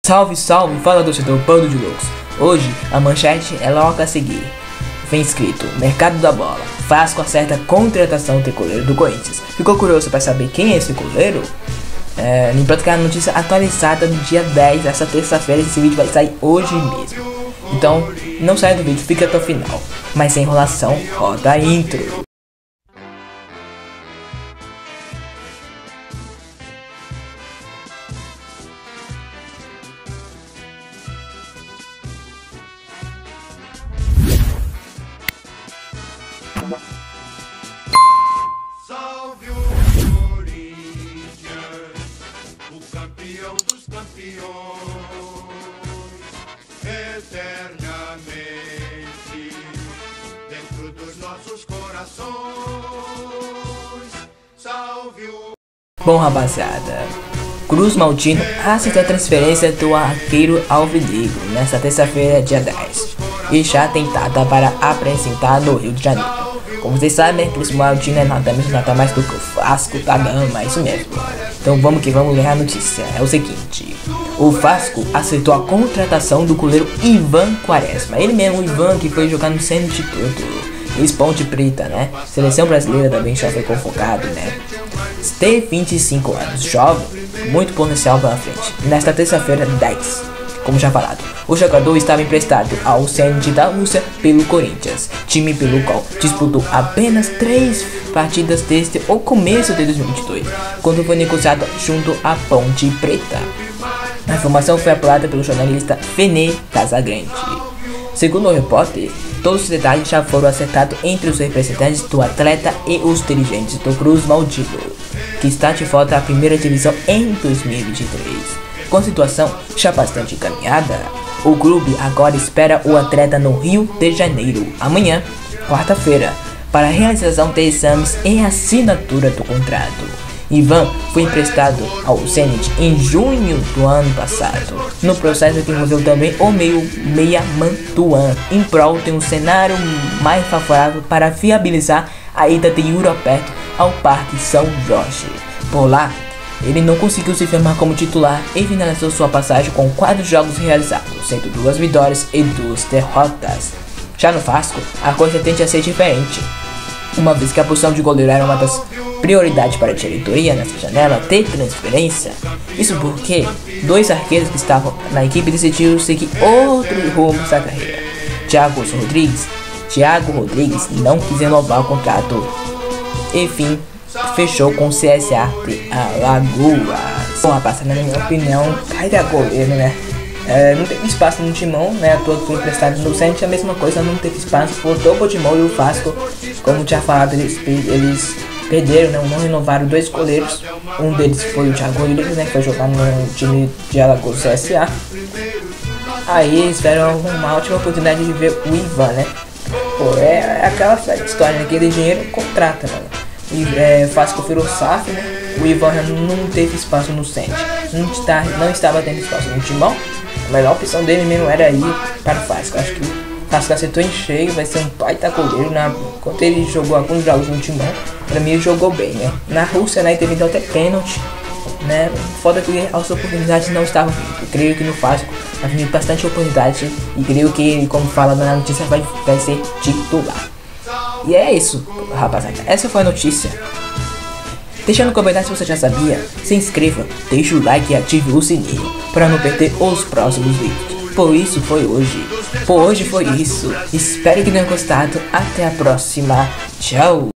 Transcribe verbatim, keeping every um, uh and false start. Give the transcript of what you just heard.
Salve, salve, fala torcedor Bando de Loucos. Hoje a manchete é logo a seguir. Vem escrito: Mercado da Bola, Vasco acerta a contratação do goleiro do Corinthians. Ficou curioso para saber quem é esse goleiro? É, lembrando que a notícia atualizada no dia dez, essa terça-feira. Esse vídeo vai sair hoje mesmo. Então não saia do vídeo, fica até o final. Mas sem enrolação, roda a intro. Salve o Corinthians, o campeão dos campeões, eternamente dentro dos nossos corações. Salve o... Bom, rapaziada, Cruz Maltino assistiu a transferência do arqueiro alvinegro nesta terça-feira, dia dez, e já tem data para apresentar no Rio de Janeiro. Como vocês sabem, Cruz Maltino é nada menos nada mais do que o Vasco da Gama, é isso mesmo. Então vamos que vamos ler a notícia. É o seguinte: o Vasco aceitou a contratação do goleiro Ivan Quaresma. Ele mesmo, o Ivan, que foi jogar no Centro Instituto, ex-Ponte Preta, né? Seleção brasileira também já foi convocado, né? Tem vinte e cinco anos, jovem, muito potencial pela frente. Nesta terça-feira, dez, como já falado, o jogador estava emprestado ao Zenit da Rússia pelo Corinthians, time pelo qual disputou apenas três partidas desde o começo de dois mil e vinte e dois, quando foi negociado junto à Ponte Preta. A informação foi apurada pelo jornalista Fene Casagrande. Segundo o repórter, todos os detalhes já foram acertados entre os representantes do atleta e os dirigentes do Cruz Maltino, que está de volta à primeira divisão em dois mil e vinte e três. Com a situação já bastante encaminhada, o clube agora espera o atleta no Rio de Janeiro, amanhã, quarta-feira, para a realização de exames e assinatura do contrato. Ivan foi emprestado ao Zenit em junho do ano passado, no processo que envolveu também o meio meia Mantuan, em prol de um cenário mais favorável para viabilizar a ida de Europerto ao Parque São Jorge. Por lá, ele não conseguiu se firmar como titular e finalizou sua passagem com quatro jogos realizados, sendo duas vitórias e duas derrotas. Já no Vasco, a coisa tende a ser diferente, uma vez que a posição de goleiro era uma das prioridades para a diretoria nessa janela de transferência. Isso porque dois arqueiros que estavam na equipe decidiram seguir outro rumo da carreira. Thiago Rodrigues, Thiago Rodrigues não quis renovar o contrato, enfim, fechou com o C S A de Alagoas. Bom, rapaz, na minha opinião, cada goleiro, né? É, não teve espaço no Timão, né? A todo foi emprestado no Zenit, a mesma coisa, não teve espaço por todo o Timão e o Vasco. Como tinha falado, eles, eles perderam, né? Não renovaram dois goleiros. Um deles foi o Thiago Rodrigues, né? Que foi jogar no time de Alagoas, C S A. Aí eles tiveram uma ótima oportunidade de ver o Ivan, né? Pô, é, é aquela história, né? Aquele dinheiro contrata, mano. E é, Vasco virou S A F, né? O Ivan não teve espaço no Zenit, não, está, não estava tendo espaço no Timão. A melhor opção dele mesmo era ir para o Vasco. Acho que o Vasco acertou em cheio, vai ser um baita goleiro. Na, quando ele jogou alguns jogos no Timão, para mim ele jogou bem, né? Na Rússia, né, teve até pênalti, né? Foda que as oportunidades não estavam vindo. Eu creio que no Vasco vai vir bastante oportunidade e creio que ele, como fala na notícia, vai, vai ser titular. E é isso, rapaziada. Essa foi a notícia. Deixa no comentário se você já sabia. Se inscreva, deixe o like e ative o sininho para não perder os próximos vídeos. Por isso foi hoje. Por hoje foi isso. Espero que tenham gostado. Até a próxima. Tchau.